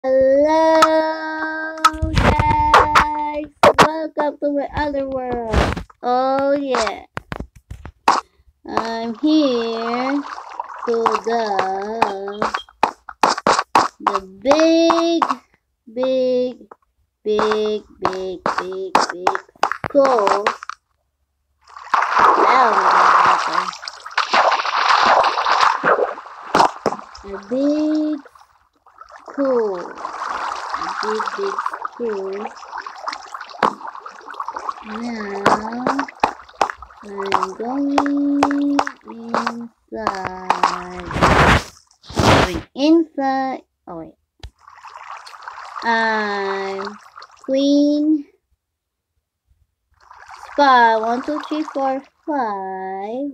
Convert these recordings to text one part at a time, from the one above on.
Hello guys, welcome to my other world. Oh yeah, I'm here to the big school. A big school, big school. Now I'm going inside. Going inside. Oh wait. I'm Queen Spy 1, 2, 3, 4, 5.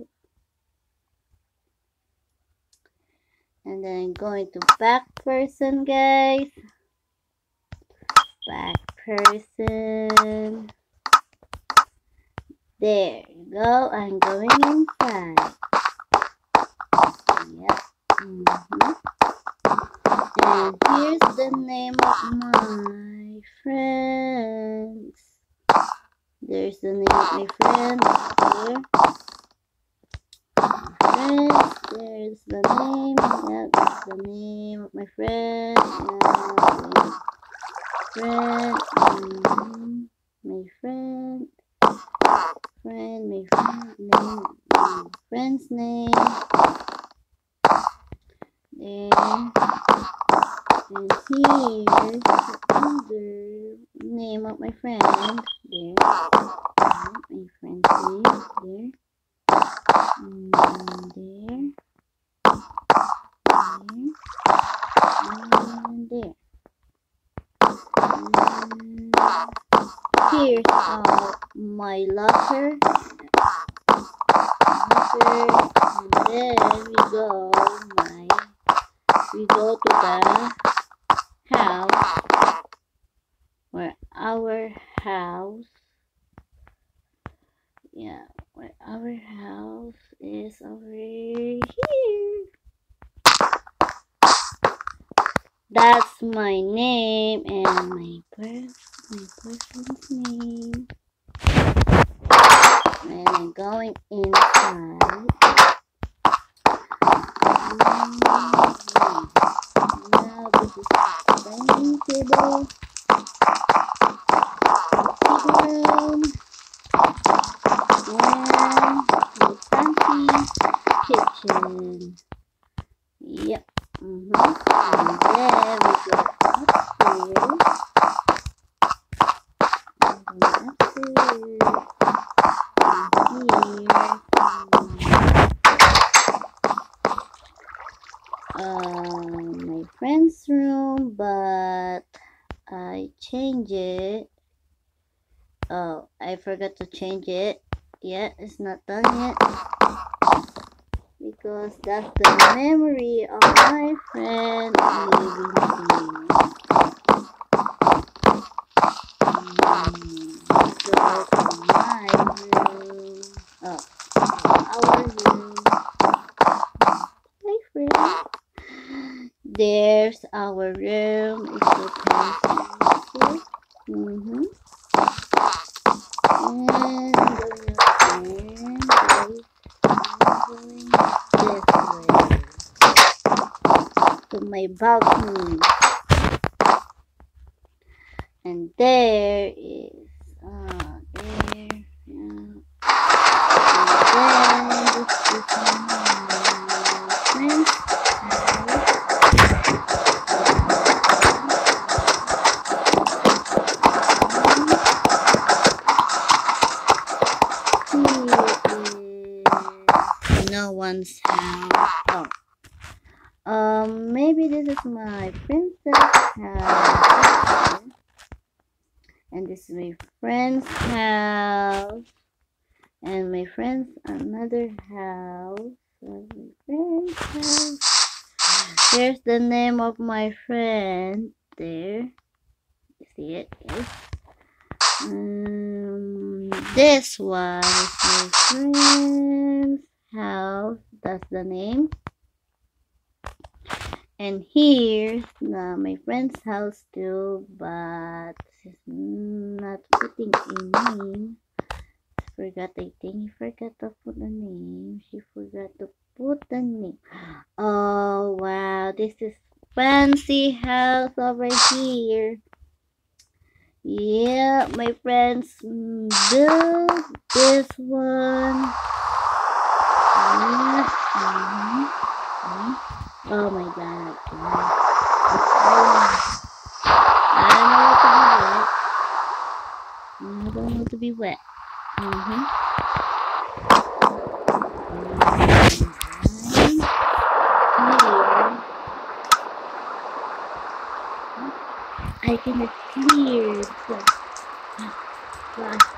And then going to back person, guys. Back person. There you go. I'm going inside. Yep. And here's the name of my friends. There's the name of my friends here. Friends, there's the name. Yep, that's the name of my friend. My friend. Friend's name. There. And here's the other name of my friend. There. My friend's name. There. There. And there. Here's my locker. And then we go to the house, where our house, where our house is over here. That's my name and my person's name. And I'm going inside. Now this is the dining table. Room. And my fancy kitchen. Yep. And then we go upstairs. My friend's room, but I changed it. Oh, I forgot to change it. Yeah, it's not done yet. Because that's the memory of my friend living here. Go to my room. Oh, our room. Hey, friend. There's our room. It's so fancy. And going to my balcony. And there is there. And then this is my friend's no one's house. Maybe this is my princess house. And this is my friend's house. And my friend's another house. And my friend's house. Here's the name of my friend. There. You see it? Yes. This one is my friend's house. That's the name. And here's my friend's house too, but she's not putting a name. Forgot, I think he forgot to put a name. She forgot to put the name. Oh wow, this is fancy house over here. Yeah, my friends built this one. Yeah. Oh my god. I don't want to be wet. I can clear the glass.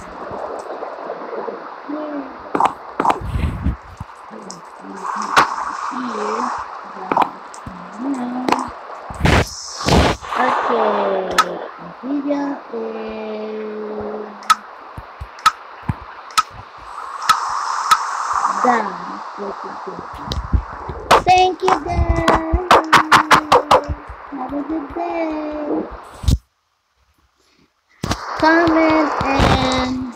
Okay, the video is done. Thank you guys. Have a good day. Comment and